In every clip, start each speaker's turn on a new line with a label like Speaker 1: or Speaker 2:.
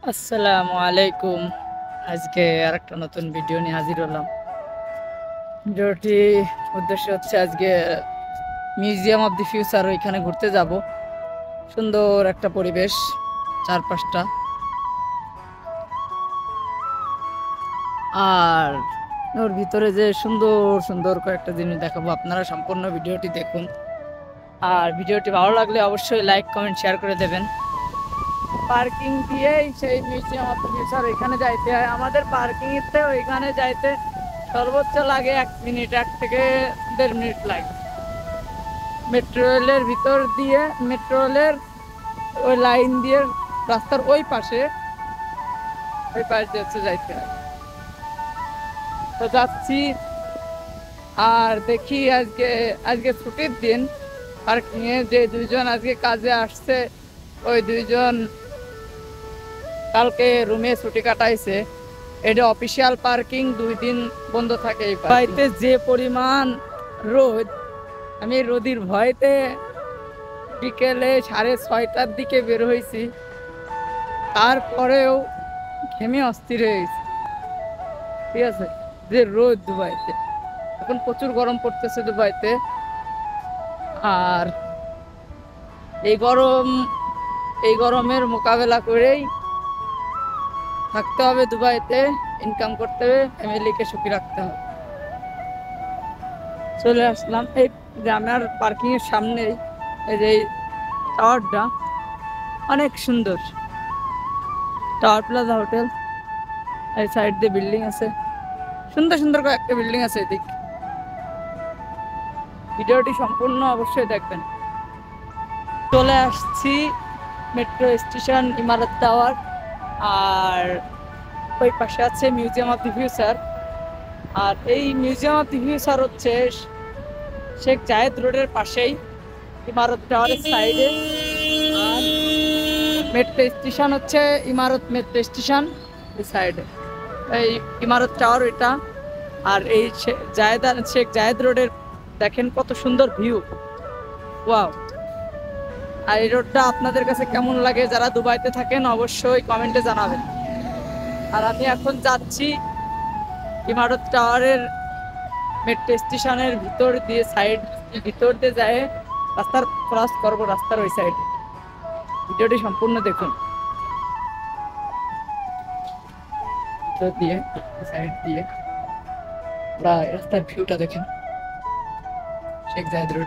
Speaker 1: আসসালামু আলাইকুম। আজকে আরেকটা নতুন ভিডিও নিয়ে হাজির হলাম। ভিডিওটি উদ্দেশ্য হচ্ছে আজকে মিউজিয়াম অফ দি ফিউচার ওইখানে ঘুরতে যাব। সুন্দর একটা পরিবেশ, চারপাশটা, আর ওর ভিতরে যে সুন্দর সুন্দর কয়েকটা জিনিস দেখাবো। আপনারা সম্পূর্ণ ভিডিওটি দেখুন, আর ভিডিওটি ভালো লাগলে অবশ্যই লাইক কমেন্ট শেয়ার করে দেবেন। পার্কিং দিয়েই সেই মিউজিয়াম অফ ফিউচার এখানে যাইতে হয়। আমাদের পার্কিং এতে ওইখানে যাইতে সর্বোচ্চ লাগে 1 মিনিট, 1 থেকে 1.5 মিনিট লাগে। মেট্রো রেলের ভিতর দিয়ে, মেট্রো রেলের ওই লাইন দিয়ে রাস্তার ওই পাশ দিয়ে হচ্ছে যাইতে হয়। তো যাচ্ছি, আর দেখি আজকে আজকে ছুটির দিন। পার্কিং এ যে দুইজন আজকে কাজে আসছে, ওই দুইজন কালকে রুমে ছুটি কাটাইছে। এটা অফিসিয়াল পার্কিং, 2 দিন বন্ধ থাকে। এই বাড়িতে যে পরিমাণ রোদ, আমি রোদির ভয়তে বিকেলে 6:30টার দিকে বের হয়েছি, তারপরেও ঘেমে অস্থির হয়ে গেছি। ঠিক আছে, যে রোদ দুবাইতে, এখন প্রচুর গরম পড়তেছে দুবাইতে। আর এই গরমের মোকাবেলা করেই থাকতে হবে দুবাইতে, ইনকাম করতে হবে, ফ্যামিলিকে সুখী রাখতে হবে। চলে আসলাম এই গ্রামের পার্কিং এর সামনেই। এই যে টাওয়ারটা অনেক সুন্দর, টাওয়ার প্লাজা হোটেল। এই সাইড দিয়ে বিল্ডিং আছে, সুন্দর সুন্দর কয়েকটা বিল্ডিং আছে এদিক। ভিডিওটি সম্পূর্ণ অবশ্যই দেখবেন। চলে আসছি মেট্রো স্টেশন ইমারত টাওয়ার, আর ওই পাশে আছে মিউজিয়াম অফ দি ফিউচার। আর এই মিউজিয়াম অফ দি ফিউচার হচ্ছে শেখ জায়েদ রোডের পাশেই, ইমারত টাওয়ারের সাইডে। আর মেট্রো স্টেশন হচ্ছে ইমারত মেট্রো স্টেশন এই সাইডে, এই ইমারত টাওয়ার এটা। আর এই শেখ জায়েদ রোডের দেখেন কত সুন্দর ভিউ, ওয়াও। আর এই রোডটা আপনাদের কাছে কেমন লাগে, যারা দুবাইতে থাকেন অবশ্যই কমেন্টে জানাবেন। আর আমি এখন যাচ্ছি ইমারত টাওয়ারের মেট্রো স্টেশনের ভিতর দিয়ে যায় রাস্তার ক্রস করবো, রাস্তার ওই সাইডে। ভিডিওটি সম্পূর্ণ দেখুন। সাইড দিয়ে রাস্তার ভিউটা দেখেন, শেখ জায়েদ রোড।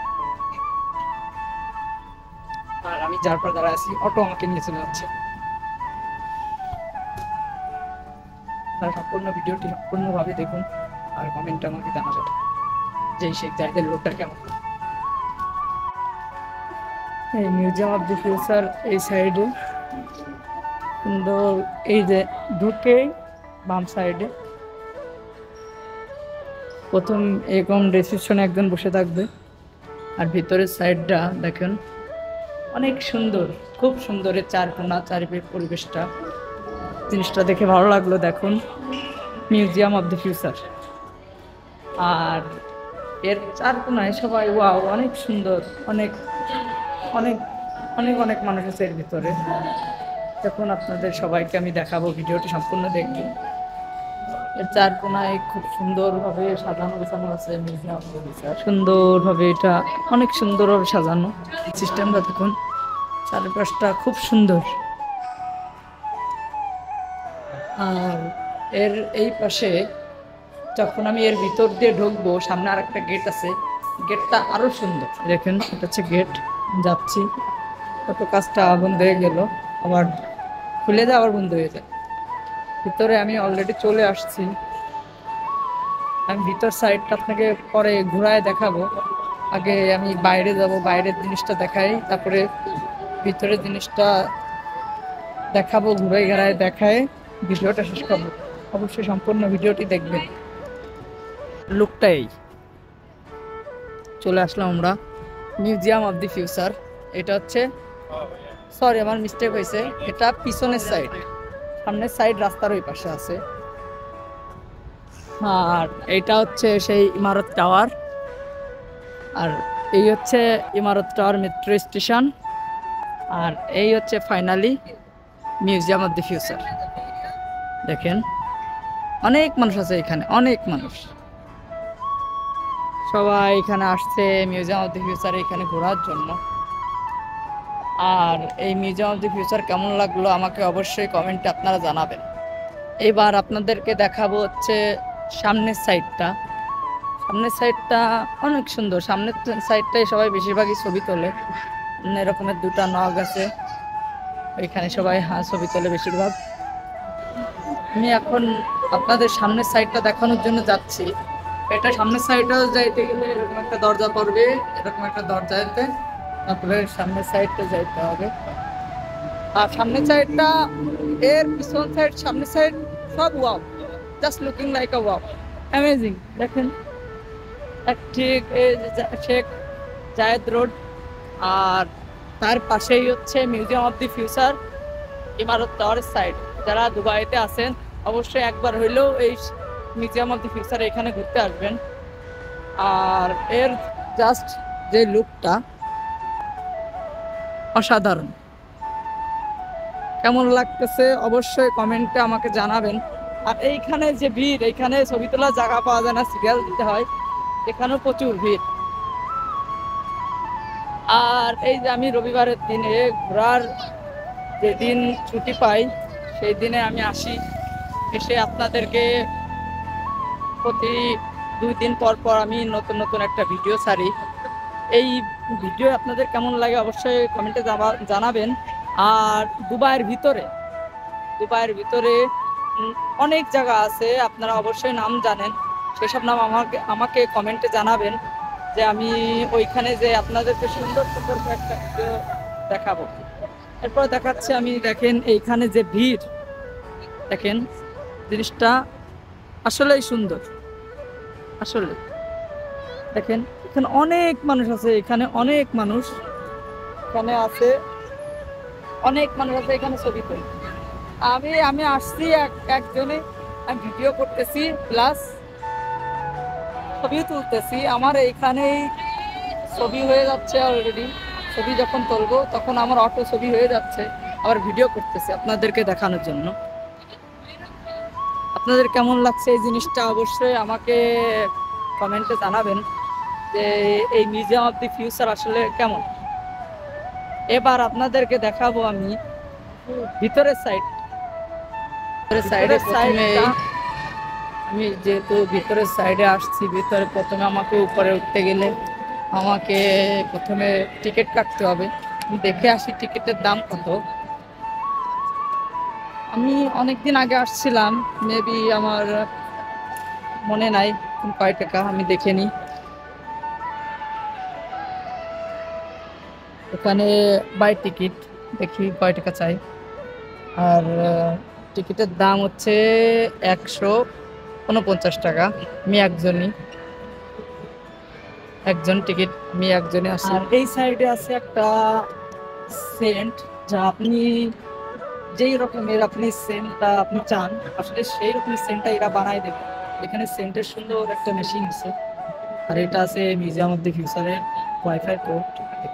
Speaker 1: আর আমি যার পর দাঁড়া আছি, অটো আমাকে নিয়ে চলে যাচ্ছে। আপনারা সম্পূর্ণ ভিডিওটি সম্পূর্ণভাবে দেখুন, আর কমেন্টে আমাকে জানাবেন যে শেখ জায়েদের রোডটা কেমন। এই মিউজিয়াম অফ দি ফিউচার এই সাইডে সুন্দর। এই যে ঢুকে বাম সাইডে প্রথম এরকম রিসেপশনে একজন বসে থাকবে। আর ভিতরের সাইডটা দেখেন অনেক সুন্দর, খুব সুন্দর। চারকোনা চারিপাশের পরিবেশটা, জিনিসটা দেখে ভালো লাগলো। দেখুন মিউজিয়াম অফ দি ফিউচার, আর এর চারকোনায় সবাই ওয়াও, অনেক সুন্দর। অনেক অনেক অনেক অনেক মানুষ আছে এর ভিতরে। দেখুন আপনাদের সবাইকে আমি দেখাবো, ভিডিওটি সম্পূর্ণ দেখবেন। এর চারকোনায় খুব সুন্দরভাবে সাজানো গোছানো আছে মিউজিয়াম অফ দি ফিউচার। সুন্দরভাবে এটা অনেক সুন্দরভাবে সাজানো সিস্টেমটা দেখুন, চারপাশটা খুব সুন্দর। আর এর এই পাশে যখন আমি এর ভিতর দিয়ে ঢুকবো, সামনে আর একটা গেট আছে, গেটটা আরো সুন্দর। দেখেন এটা হচ্ছে গেট, যাচ্ছি, কত কাজটা বন্ধ হয়ে গেল, আবার খুলে যায় আবার বন্ধ হয়ে যায়। ভিতরে আমি অলরেডি চলে আসছি। আমি ভিতর সাইডটা আপনাকে পরে ঘুরায় দেখাবো। আগে আমি বাইরে যাব, বাইরের জিনিসটা দেখাই, তারপরে ভিতরের জিনিসটা দেখাবো, ঘুরে ঘেরায় দেখায় ভিডিওটা শেষ করবো। অবশ্যই সম্পূর্ণ ভিডিওটি দেখবেন। লুকটাই চলে আসলাম আমরা মিউজিয়াম অফ দি ফিউচার। এটা হচ্ছে, সরি আমার মিস্টেক হয়েছে, এটা পিছনের সাইড, সামনের সাইড রাস্তার ওই পাশে আছে। আর এইটা হচ্ছে সেই ইমারত টাওয়ার, আর এই হচ্ছে ইমারত টাওয়ার মেট্রো স্টেশন। আর এই হচ্ছে finally museum of the future. দেখেন অনেক মানুষ আছে এখানে, অনেক মানুষ, সবাই এখানে আসছে মিউজিয়াম অফ দি ফিউচার এখানে ঘোরার জন্য। আর এই মিউজিয়াম অফ দি ফিউচার কেমন লাগলো আমাকে অবশ্যই কমেন্টে আপনারা জানাবেন। এবার আপনাদেরকে দেখাবো হচ্ছে সামনের সাইডটা। সামনের সাইডটা অনেক সুন্দর, সামনের সাইডটাই সবাই বেশিরভাগই ছবি তোলে। এরকমের দুটা নগ আছে, ওইখানে সবাই ছবি তোলে বেশিরভাগ। আমি এখন আপনাদের সামনের সাইডটা দেখানোর জন্য যাচ্ছি। এটা সামনের সাইডটা যাইতে গেলে এরকম একটা দরজা পড়বে, এরকম একটা দরজা যেতে, তারপরে সামনের সাইডটা যাইতে হবে। আর সামনের সাইডটা, এর পিছন সাইড, সামনের সাইড সব wow, just looking like a wow, amazing. দেখেন ঠিক এই শেখ জায়েদ রোড, আর তার পাশেই হচ্ছে মিউজিয়াম অফ দি ফিউচার ইমারত টাওয়ারের সাইড। যারা দুবাইতে আছেন অবশ্যই একবার হইলেও এই মিউজিয়াম অফ দি ফিউচার এখানে ঘুরতে আসবেন। আর এর জাস্ট যে লুকটা অসাধারণ, কেমন লাগতেছে অবশ্যই কমেন্টে আমাকে জানাবেন। আর এইখানে যে ভিড়, এইখানে ছবি তোলার জায়গা পাওয়া যায় না, সিরিয়াল দিতে হয়, এখানেও প্রচুর ভিড়। আর এই যে আমি রবিবারের দিনে ঘোরার যেদিন ছুটি পাই সেই দিনে আমি আসি, এসে আপনাদেরকে প্রতি 2 দিন পর পর আমি নতুন নতুন একটা ভিডিও ছাড়ি। এই ভিডিও আপনাদের কেমন লাগে অবশ্যই কমেন্টে জানাবেন। আর দুবাইয়ের ভিতরে অনেক জায়গা আছে, আপনারা অবশ্যই নাম জানেন, সেসব নাম আমাকে কমেন্টে জানাবেন, যে আমি ওইখানে যে আপনাদেরকে সুন্দর সুন্দর একটা ভিডিও দেখাবো। এরপর দেখাচ্ছি আমি। দেখেন এইখানে যে ভিড়, দেখেন জিনিসটা আসলেই সুন্দর, আসলে দেখেন এখানে অনেক মানুষ আছে, এখানে অনেক মানুষ এখানে আছে, অনেক মানুষ আছে এখানে ছবি তোলে। আমি আসছি একজনে, আমি ভিডিও করতেছি প্লাস ছবিও তুলতেছি। আমার এইখানেই ছবি হয়ে যাচ্ছে অলরেডি। ছবি যখন তুলবো তখন আমার অটো ছবি হয়ে যাচ্ছে, আবার ভিডিও করতেছি আপনাদেরকে দেখানোর জন্য। আপনাদের কেমন লাগছে এই জিনিসটা অবশ্যই আমাকে কমেন্টে জানাবেন, যে এই মিউজিয়াম অফ দি ফিউচার আসলে কেমন। এবার আপনাদেরকে দেখাবো আমি ভিতরের সাইডে। আমি যেহেতু ভিতরের সাইডে আসছি, ভিতরে প্রথমে আমাকে উপরে উঠতে গেলে আমাকে প্রথমে টিকিট কাটতে হবে। দেখে আসি টিকিটের দাম কত। আমি অনেকদিন আগে আসছিলাম, মেবি আমার মনে নাই কয় টাকা, আমি দেখে নিই। ওখানে বাই টিকিট দেখি কয় টাকা চাই। আর টিকিটের দাম হচ্ছে 149 টাকা। আমি একজন টিকিট, আমি একজনে আসি। আর এই সাইডে আছে একটা সেন্ট, যা আপনি যেই রকমের আপনি সেন্টটা আপনি চান আসলে সেই রকমের সেন্টটা এরা বানায় দেবে। এখানে সেন্টের সুন্দর একটা মেশিন আছে। আর এটা আছে মিউজিয়াম অফ দি ফিউচারের ওয়াইফাই পোর্ট।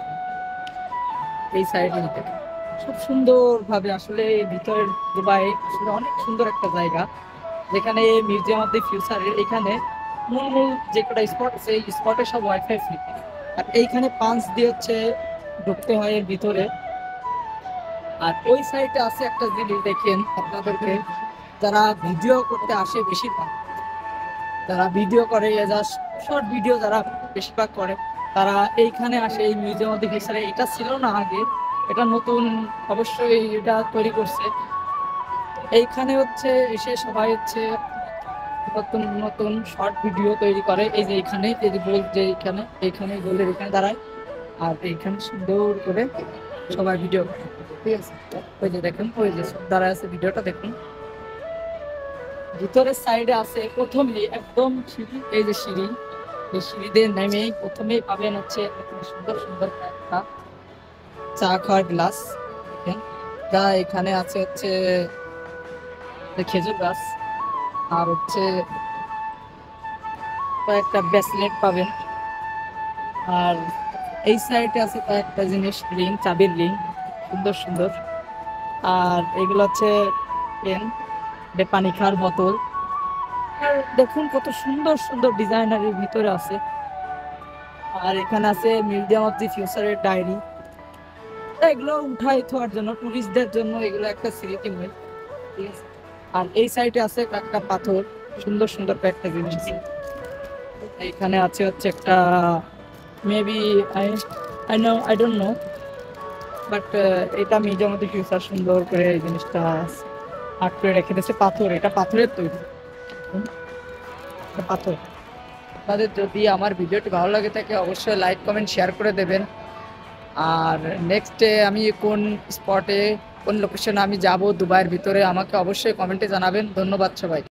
Speaker 1: এই সাইডে খুব সুন্দরভাবে আসলে ভিতরের দুবাই আসলে অনেক সুন্দর একটা জায়গা, যেখানে মিউজিয়াম অফ দি ফিউচারের এখানে মূল যে কটা স্পট আছে এই স্পটে সব ওয়াইফাই ফ্রি। আর এইখানে পাঁচ দিয়ে হচ্ছে ঢুকতে হয় এর ভিতরে। আর ওই সাইডে আছে একটা জিনিস দেখেন আপনাদেরকে, যারা ভিডিও করতে আসে বেশিরভাগ, যারা ভিডিও করে জাস্ট শর্ট ভিডিও যারা বেশিরভাগ করে, তারা এইখানে আসে এই মিউজিয়াম অফ দি ফিউচারে। এটা ছিল না আগে, এটা নতুন অবশ্যই এটা তৈরি করছে। এইখানে হচ্ছে এসে সবাই হচ্ছে নতুন নতুন শর্ট ভিডিও তৈরি করে। এই যে এইখানে, এই যে গোল, যে এইখানে গোলের এখানে দাঁড়ায়, আর এইখানে সুন্দর করে সবাই ভিডিও করে। ঠিক আছে, ওই যে দেখুন, ওই যে সব দাঁড়ায় আছে, ভিডিওটা দেখুন। ভিতরের সাইডে আছে প্রথমেই একদম সিঁড়ি, এই যে সিঁড়ি, এই সিঁড়ি দিয়ে নেমেই প্রথমেই পাবেন হচ্ছে সুন্দর সুন্দর একটা চা খাওয়ার গ্লাস। যা এখানে আছে হচ্ছে খেজুর গাছ, আর হচ্ছে কয়েকটা ব্রেসলেট পাবেন। আর এই সাইডে আছে কয়েকটা জিনিস, রিং, চাবির রিং, সুন্দর সুন্দর। আর এগুলো হচ্ছে পেন, পানি খাওয়ার বোতল। আর দেখুন কত সুন্দর সুন্দর ডিজাইনারের ভিতরে আছে। আর এখানে আছে মিউজিয়াম অফ দি ফিউচারের ডায়েরি। এগুলো উঠাই থাকার জন্য, টুরিস্টদের জন্য এগুলো একটা স্মৃতিময়। ঠিক আছে। আর এই সাইডে আছে একটা পাথর, সুন্দর সুন্দর কয়েকটা জিনিস আছে। এখানে আছে হচ্ছে একটা maybe I I don't know, but এটা মিউজিয়াম অফ দি ফিউচার, সুন্দর করে এই জিনিসটা আর্ট করে রেখে দিয়েছে। পাথর, এটা পাথরের তৈরি। এটা পাথর। আপনাদের যদি আমার ভিডিওটি ভালো লাগে থাকে অবশ্যই লাইক কমেন্ট শেয়ার করে দেবেন। আর নেক্সটে আমি কোন স্পটে, কোন লোকেশনে আমি যাব দুবাইয়ের ভিতরে, আমাকে অবশ্যই কমেন্টে জানাবেন। ধন্যবাদ সবাই।